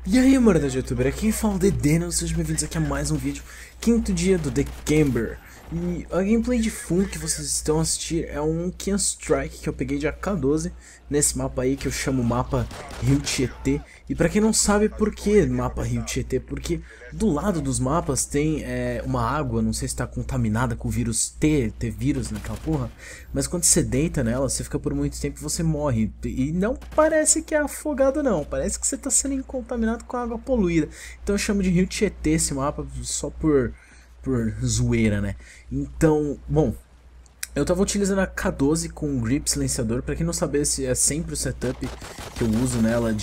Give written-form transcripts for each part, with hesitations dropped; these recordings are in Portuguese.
E aí, mano da youtuber, aqui quem fala é o Dedeno, sejam bem-vindos aqui a mais um vídeo, quinto dia do The Camber. E a gameplay de fundo que vocês estão assistindo é um Can Strike que eu peguei de AK-12 nesse mapa aí que eu chamo mapa Rio Tietê. E pra quem não sabe por que mapa Rio Tietê, porque do lado dos mapas tem uma água, não sei se tá contaminada com o vírus T vírus naquela porra, mas quando você deita nela, você fica por muito tempo e você morre. E não parece que é afogado não, parece que você tá sendo contaminado com água poluída. Então eu chamo de Rio Tietê esse mapa só por zoeira, né? Então, bom, eu tava utilizando a K12 com grip silenciador. Pra quem não sabe, esse é sempre o setup que eu uso nela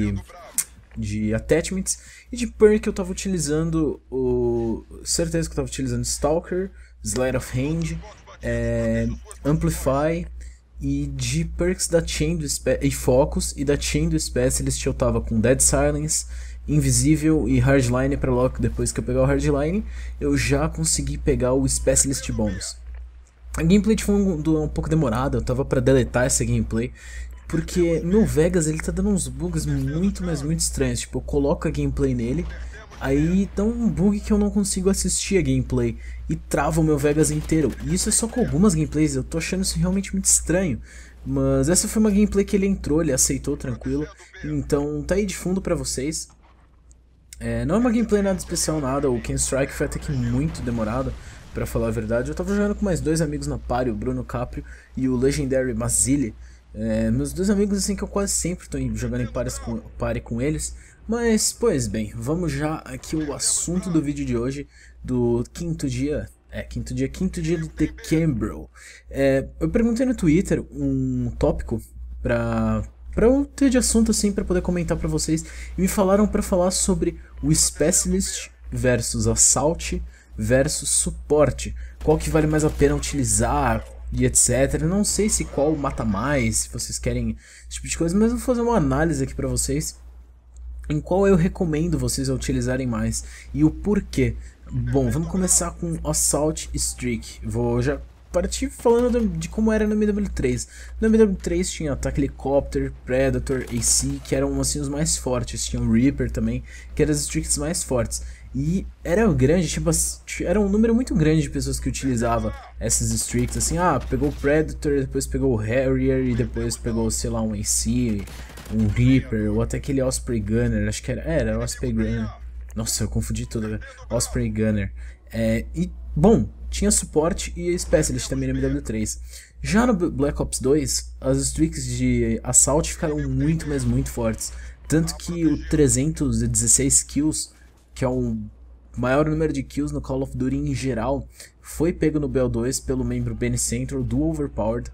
de attachments. E de perk eu tava utilizando certeza que eu tava utilizando Stalker, Sleight of Hand, Amplify. E de perks da Chain e Focus e da Chain do Specialist eu tava com Dead Silence, Invisível e Hardline, para logo depois que eu pegar o Hardline eu já consegui pegar o Specialist Bônus. A gameplay foi um pouco demorada, eu tava pra deletar essa gameplay porque no Vegas ele tá dando uns bugs muito, mas muito estranhos. Tipo, eu coloco a gameplay nele, aí dá um bug que eu não consigo assistir a gameplay e trava o meu Vegas inteiro. E isso é só com algumas gameplays, eu tô achando isso realmente muito estranho. Mas essa foi uma gameplay que ele entrou, ele aceitou tranquilo, então tá aí de fundo pra vocês. Não é uma gameplay nada especial, nada. O Can Strike foi até que muito demorado, pra falar a verdade. Eu tava jogando com mais dois amigos na party, o Bruno Caprio e o Legendary Mazili. Meus dois amigos assim que eu quase sempre estou jogando em party com eles. Mas, pois bem, vamos já aqui ao assunto do vídeo de hoje, do quinto dia do The Camber. Eu perguntei no Twitter um tópico pra eu ter de assunto assim pra poder comentar pra vocês, e me falaram pra falar sobre o Specialist versus Assault versus Suporte, qual que vale mais a pena utilizar e etc. Não sei se qual mata mais, se vocês querem esse tipo de coisa, mas eu vou fazer uma análise aqui pra vocês em qual eu recomendo vocês a utilizarem mais e o porquê. Bom, vamos começar com Assault Streak. Vou já partir falando de como era no MW3. No MW3 tinha Ataque Helicopter, Predator, AC, que eram assim os mais fortes. Tinha o Reaper também, que eram as streaks mais fortes. E era grande, tipo, era um número muito grande de pessoas que utilizava essas streaks, assim, pegou o Predator, depois pegou o Harrier e depois pegou, sei lá, um AC, um Reaper, ou até aquele Osprey Gunner, acho que era Osprey Gunner. Nossa, eu confundi tudo, né? Osprey Gunner. E, bom, tinha suporte e Specialist também no MW3. Já no Black Ops 2, as streaks de Assault ficaram muito, mas muito fortes. Tanto que o 316 kills, que é o maior número de kills no Call of Duty em geral, foi pego no BO2 pelo membro Benny Central do Overpowered.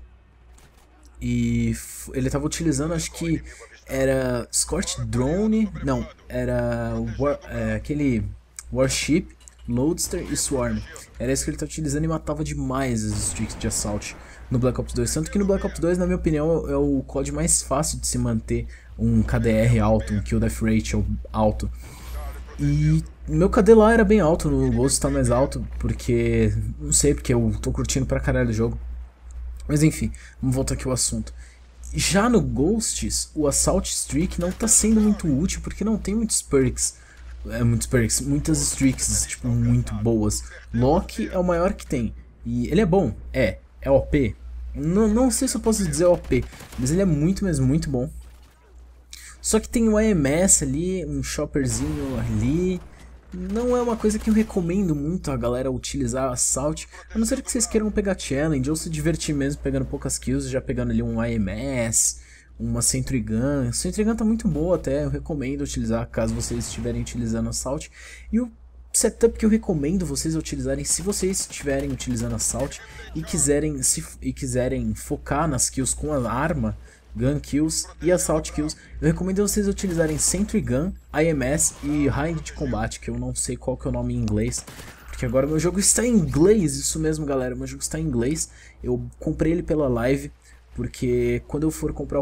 E ele estava utilizando, acho que era Scorched Drone, não, era aquele Warship, Loadster e Swarm. Era isso que ele estava utilizando e matava demais as streaks de Assault no Black Ops 2. Tanto que no Black Ops 2, na minha opinião, é o COD mais fácil de se manter um KDR alto, um Kill Death Ratio alto. E meu KD lá era bem alto, no Ghost tá mais alto, porque, não sei, porque eu tô curtindo pra caralho o jogo. Mas enfim, vamos voltar aqui ao assunto. Já no Ghosts, o Assault Streak não tá sendo muito útil, porque não tem muitas streaks, tipo, muito boas. Loki é o maior que tem, e ele é bom, é OP. Não sei se eu posso dizer OP, mas ele é muito, mas muito bom. Só que tem o AMS ali, um shopperzinho ali. Não é uma coisa que eu recomendo muito a galera utilizar Assault, a não ser que vocês queiram pegar challenge ou se divertir mesmo pegando poucas kills, já pegando ali um AMS, uma Sentry Gun. A Sentry Gun tá muito boa até, eu recomendo utilizar caso vocês estiverem utilizando Assault. E o setup que eu recomendo vocês utilizarem, se vocês estiverem utilizando Assault e quiserem focar nas kills com a arma, Gun Kills e Assault Kills, eu recomendo vocês utilizarem Sentry Gun, IMS e Range de Combate, que eu não sei qual que é o nome em inglês, porque agora meu jogo está em inglês, isso mesmo galera, meu jogo está em inglês. Eu comprei ele pela live, porque quando eu for comprar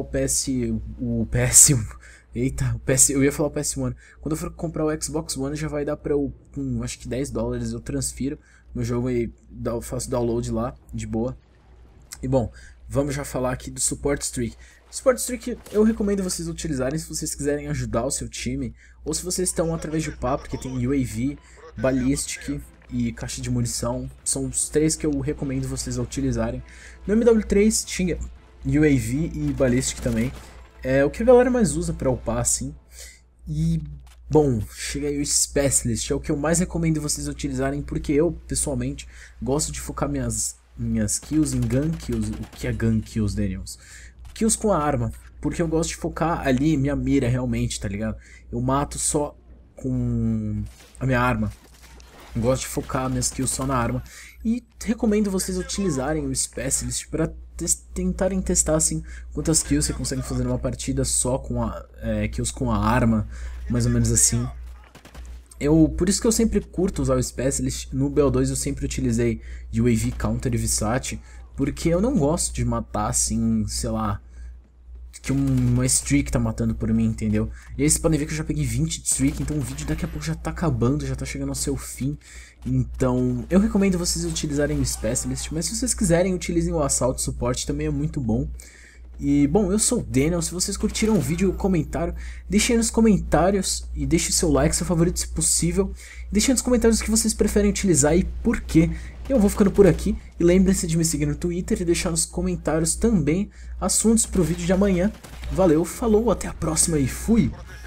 eu ia falar o PS1, quando eu for comprar o Xbox One já vai dar pra eu, com acho que $10 eu transfiro meu jogo e faço download lá, de boa. E bom, vamos já falar aqui do Support Streak. Support Streak eu recomendo vocês utilizarem se vocês quiserem ajudar o seu time, ou se vocês estão através de upar, porque tem UAV, Ballistic e caixa de munição. São os 3 que eu recomendo vocês utilizarem. No MW3 tinha UAV e Ballistic também. É o que a galera mais usa pra upar, assim. E, bom, chega aí o Specialist, é o que eu mais recomendo vocês utilizarem, porque eu, pessoalmente, gosto de focar minhas kills em gun kills. O que é gun kills, Daniels? Kills com a arma, porque eu gosto de focar ali minha mira realmente, tá ligado? Eu mato só com a minha arma. Eu gosto de focar minhas kills só na arma. E recomendo vocês utilizarem o Specialist para tentarem testar assim quantas kills você consegue fazer numa partida só com kills com a arma, mais ou menos assim. Por isso que eu sempre curto usar o Specialist. No BO2 eu sempre utilizei de UAV, Counter e Visat, porque eu não gosto de matar assim, sei lá, que uma streak tá matando por mim, entendeu? E aí vocês podem ver que eu já peguei 20 de streak, então o vídeo daqui a pouco já tá acabando, já tá chegando ao seu fim. Então eu recomendo vocês utilizarem o Specialist, mas se vocês quiserem utilizem o Assault Support, também é muito bom. E bom, eu sou o Daniel, se vocês curtiram o vídeo, o comentário, deixem aí nos comentários e deixe seu like, seu favorito se possível. Deixem nos comentários o que vocês preferem utilizar e por quê. Eu vou ficando por aqui e lembrem-se de me seguir no Twitter e deixar nos comentários também assuntos pro vídeo de amanhã. Valeu, falou, até a próxima e fui!